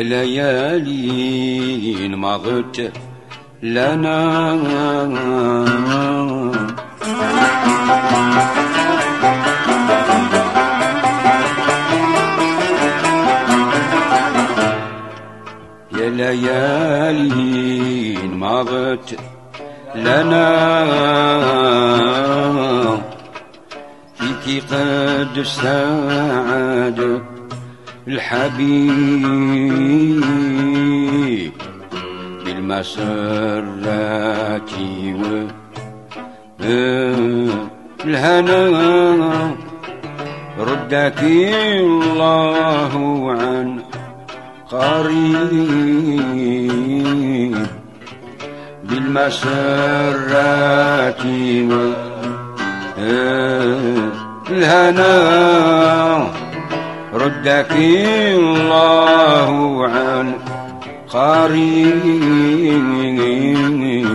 ليالي مضت لنا يا ليالي مضت لنا فيك قد سعد الحبيب بالمسرات والهنا ردك الله عن قريب بالمسرات والهنا ردك الله عن قريب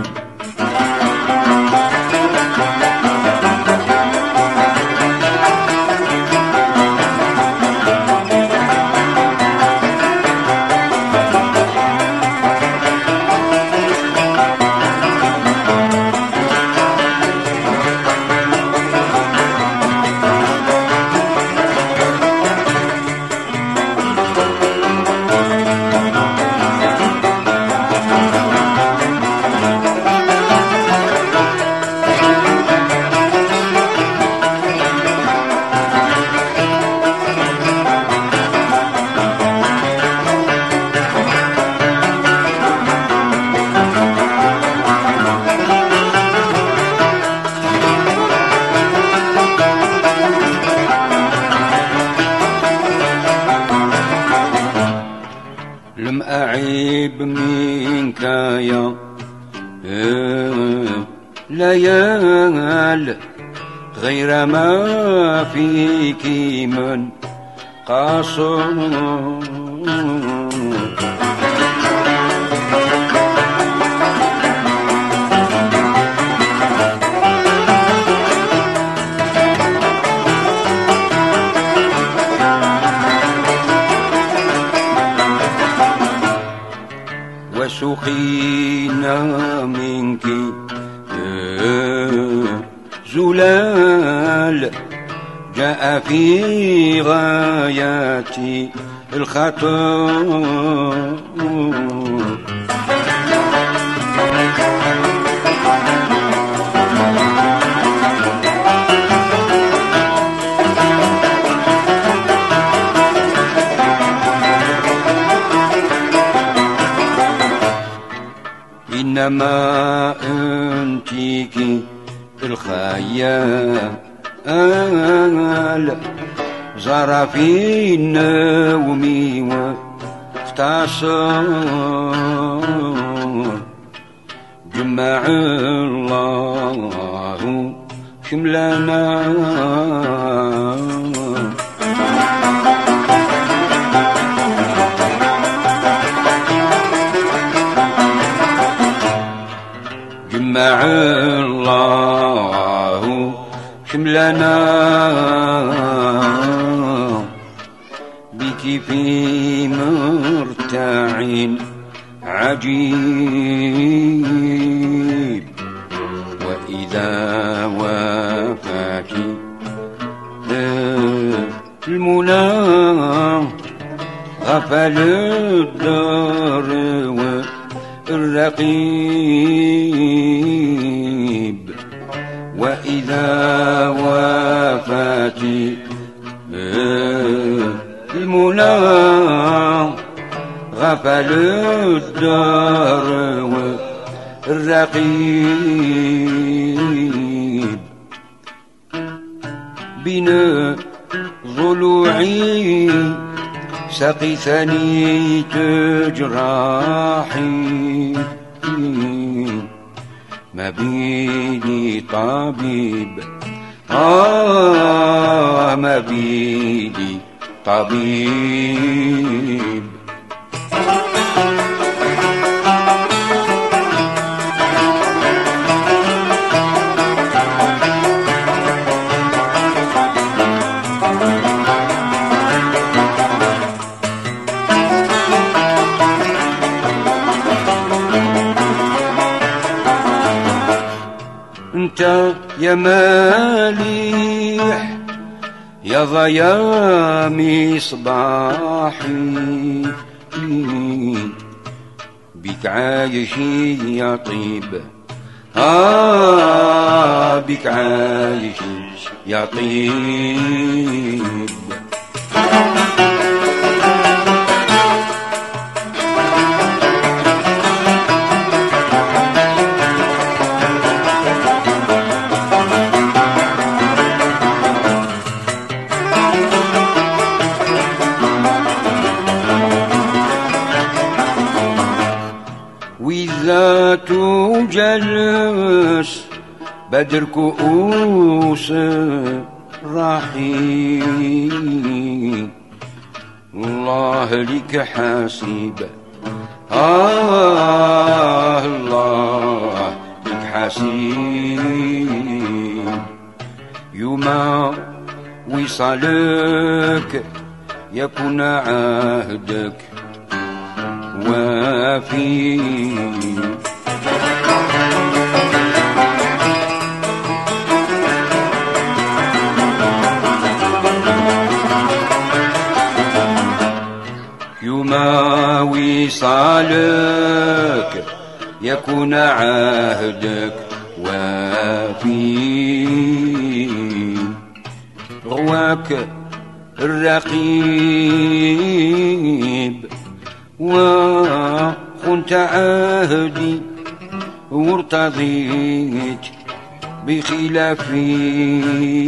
لم أعيب منك يا ليال غير ما فيك من قصر وسقينا منك زلال جاء في غايات الخطر إنما أنتك الخيال زار في النوم وافتعصر جمع الله شملنا جمع الله شملنا بك في مرتع عجيب وإذا وافاك المنى غفل الدار والرقيب وإذا وافات المنى غفل الدار والرقيب بنا ضلوعي سقيتني تجراحي ما بيدي طبيب ما بيدي طبيب يا مالح يا ضيا مصباحي بك عايش يا طيب بك عايش يا طيب وإذا تجلس بدر كؤوس رحيم الله لك حسيب الله لك حسيب يوم وصلك يكون عهدك وفي يوم وصالك يكون عهدك وفي غواك الرقيب وخنت عهدي وارتضيت بخلافي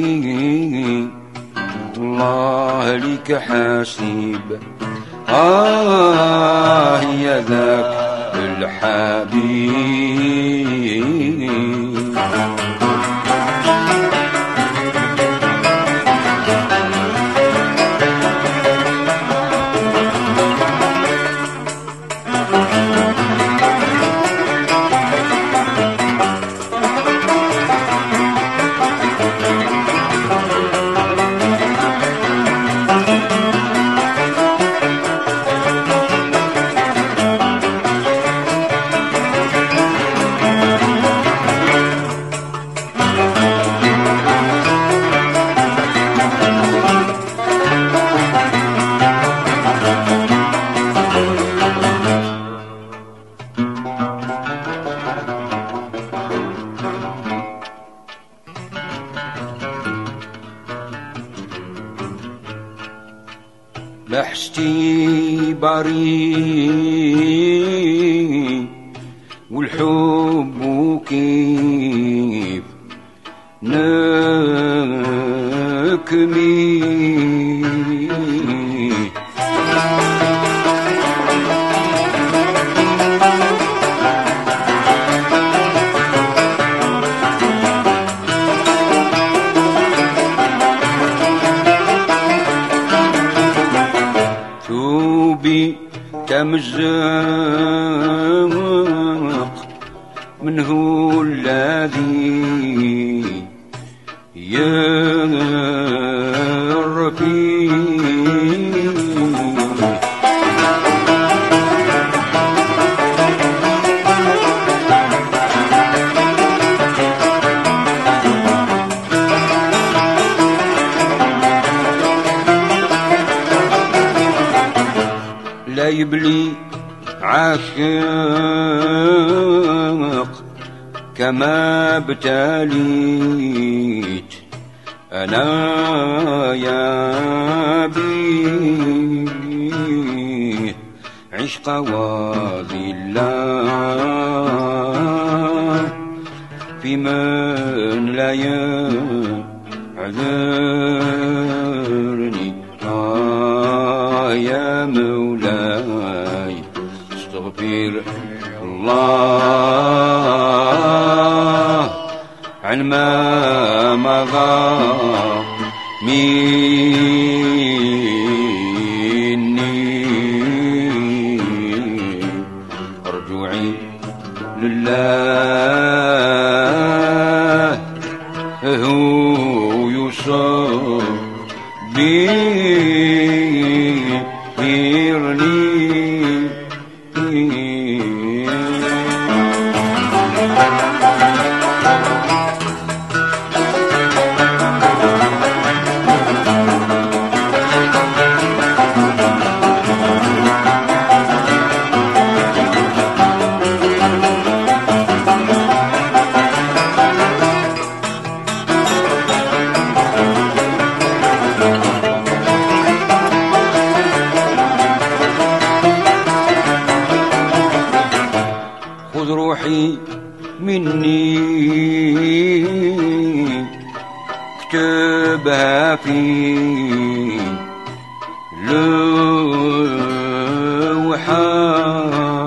الله لك حاسيب يا ذاك الحبيب بحثتي بريء والحب كيف نكمي تمزق منه الذي يرفي لا يبلي عاشق كما ابتليت أنا يا بي عشق واذي الله في من لا يعذرني يا مولاي استغفر الله عن ما مضى مني رجوعي لله هو يصاب بيرني بها في لوحة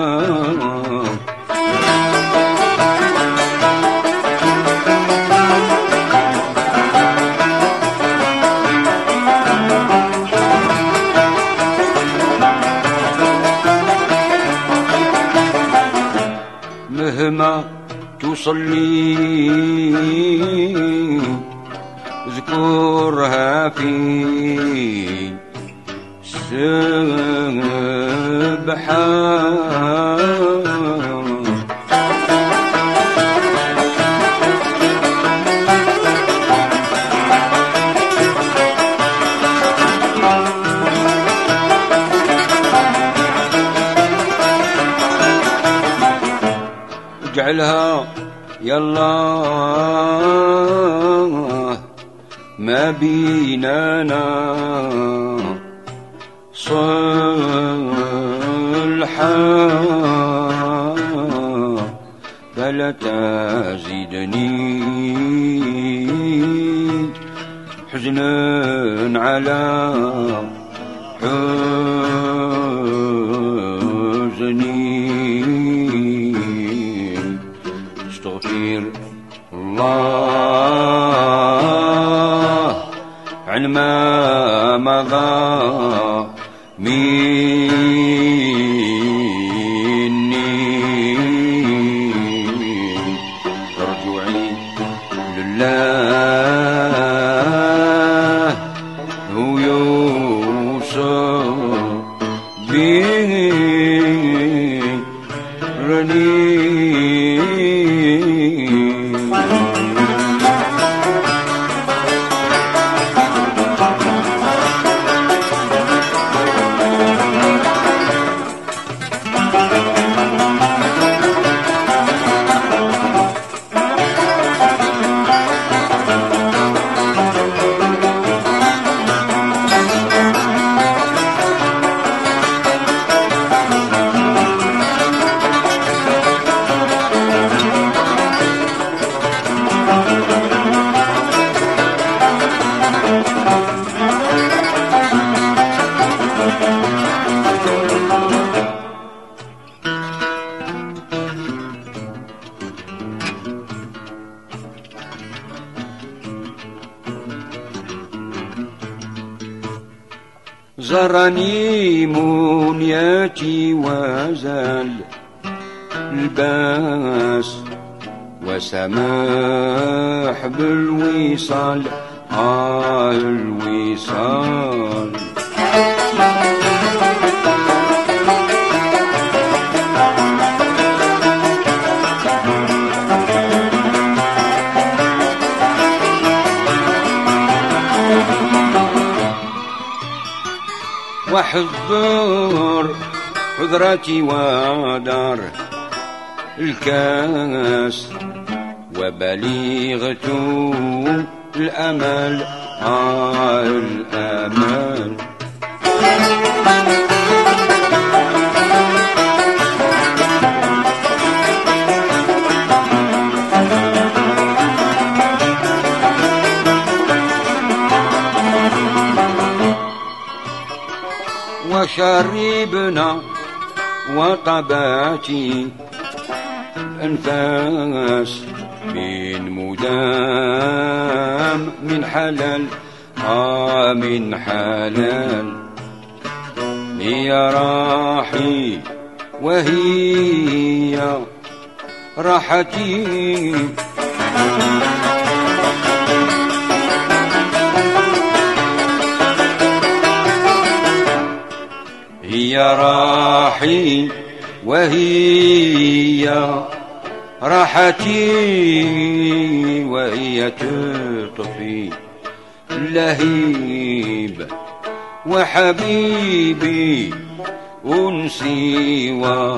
مهما تصلي اذكرها في سبحان اجعلها يا الله ما بيننا صلحا فلا تزيدني حزنا على حزني استغفر الله عن ما مضى مني رجوعي لله هو يوصل برني زرني منيتي وزال الباس وسماح بالوصال الوصال وحضر حضرتي ودار الكاس وبليغة الأمل الأمل وشربنا وطباتي أنفاس من مدام من حلال من حلال هي راحي وهي راحتي هي راحي وهي راحتي وهي تطفي اللهيب وحبيبي أنسي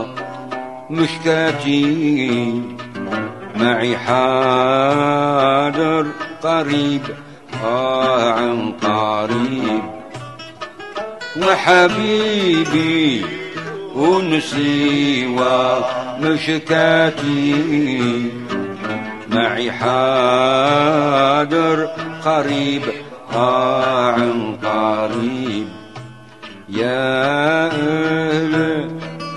ومشكاتي معي حاضر قريب عن قريب وحبيبي أنسي ومشكاتي معي حاضر قريب عن قريب. يا أهل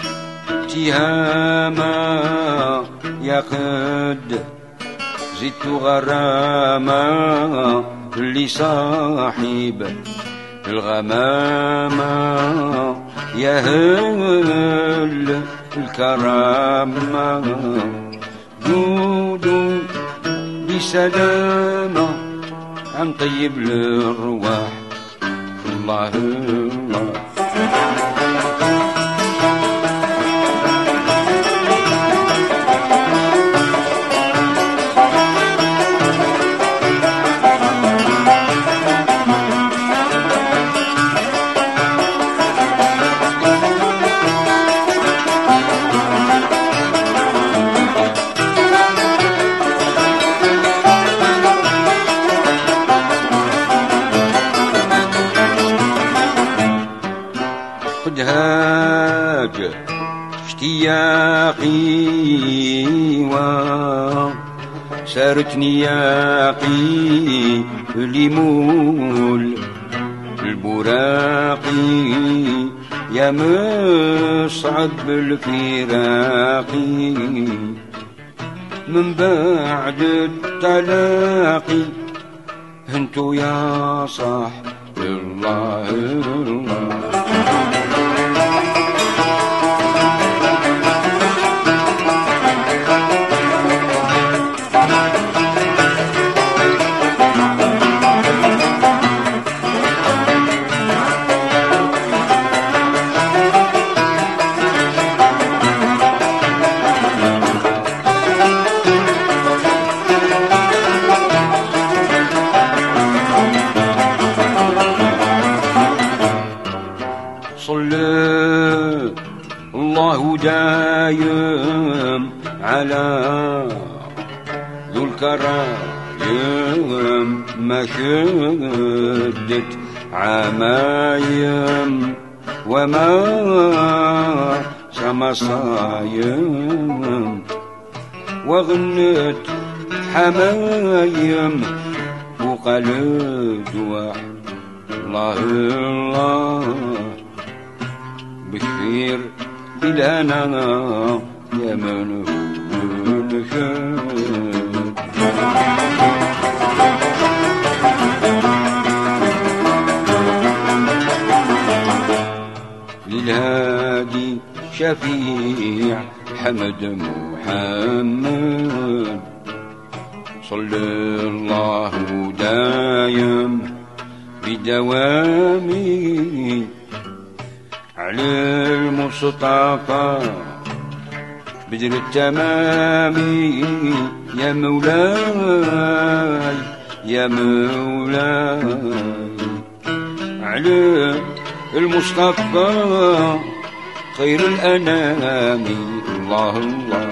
تهاما يا قد زدت غراما لصاحب الغمامة. يا أهل الكرامة جودوا بسلامة عن طيب الأرواح. الله الله هاج اشتياقي وسارت نياقي لمول البراقي. يا مصعب الفراقي من بعد التلاقي انتو يا صاح الله الله. صلى الله دايم على ذو الكرايم ما شدت عمايم وما سما صايم وغنت حمايم وقلد واحد. الله الله بكثير بلانا يا من هو الخير. للهادي شفيع حمد محمد صلى الله دايم بدوامي على المصطفى بدر التمام. يا مولاي يا مولاي على المصطفى خير الأنام. الله الله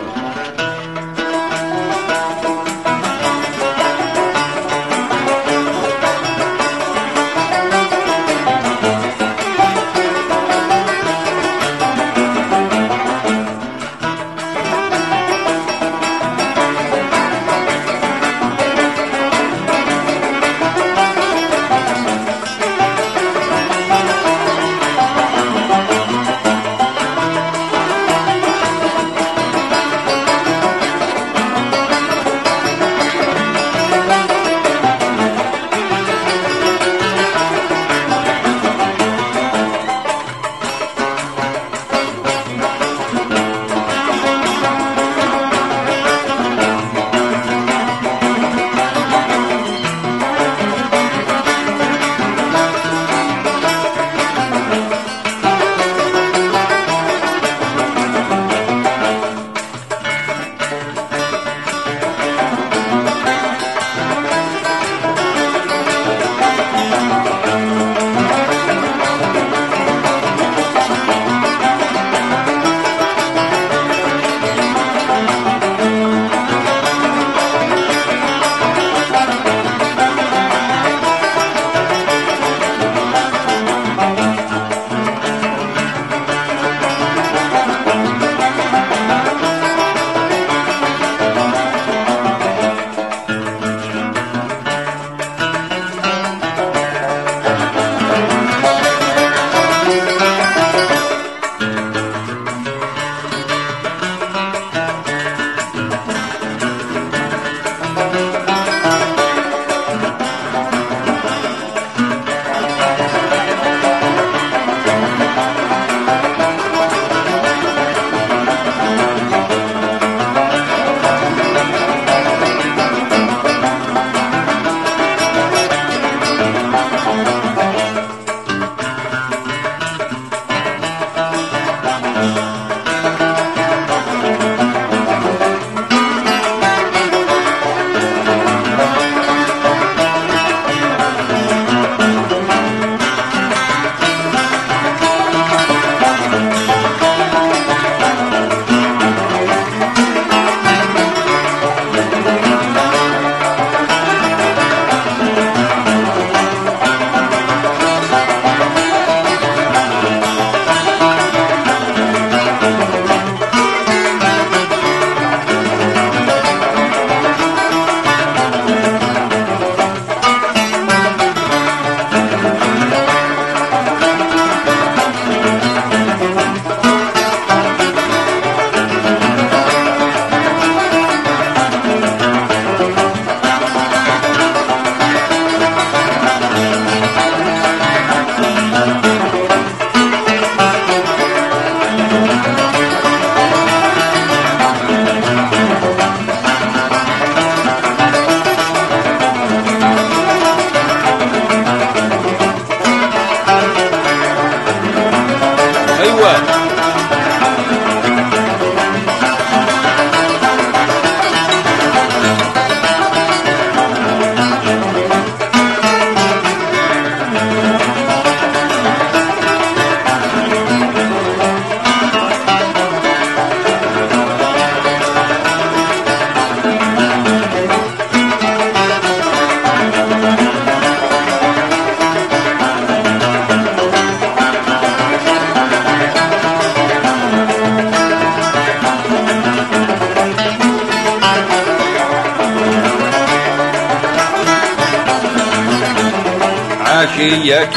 عشية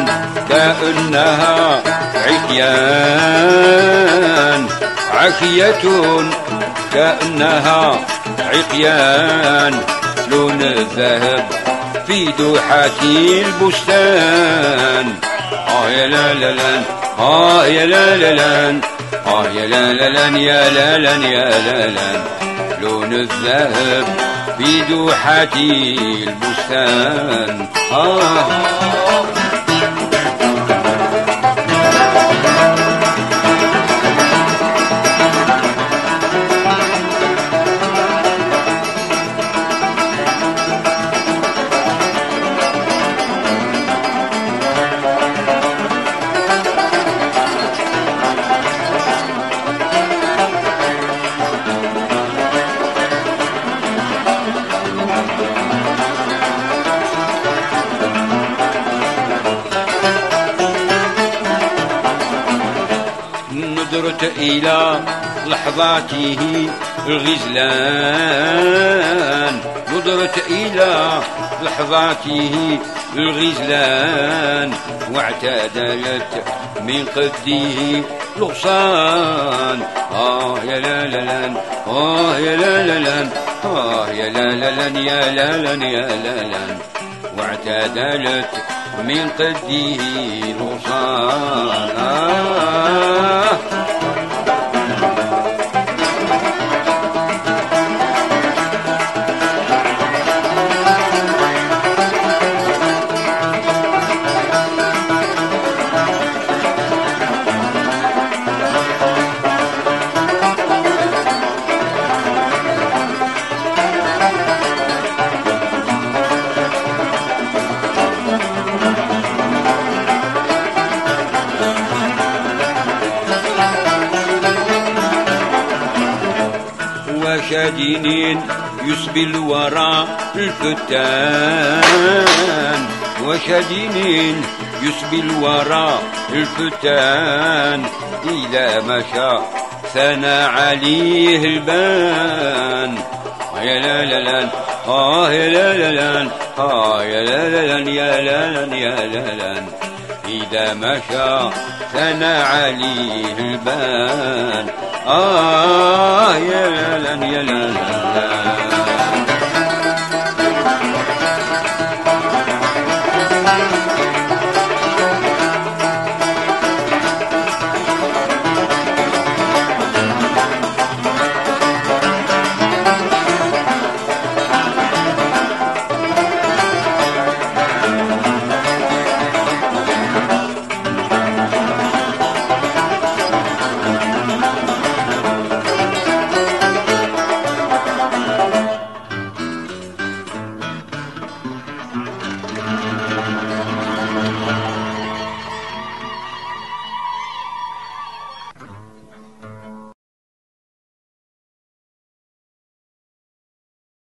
كأنها عقيان، عشية كأنها عقيان، لون الذهب في دوحة البستان. يا لا لا لان، يا لا لا لان، يا لا لا لان، يا لا لان، يا لا لان، لون الذهب في دوحة البستان. نظرت إلى لحظاته الغزلان، نظرت إلى لحظاته الغزلان، واعتدلت من قده الغصان. يا لا لا لان، يا لا لا لان، يا لا لا لان، يا لا لان، يا لا لان، واعتدلت من قده الغصان. وشادين يسبي الورى الفتان، وشادين يسبي الورى الفتان، إذا مشى ثنى عليه البان. يا لا لا لان، يا لا لا لان، يا لا لا لان، يا لا لان، يا لا لان، إذا مشى ثنى عليه البان. يا لا لا يا لا لا.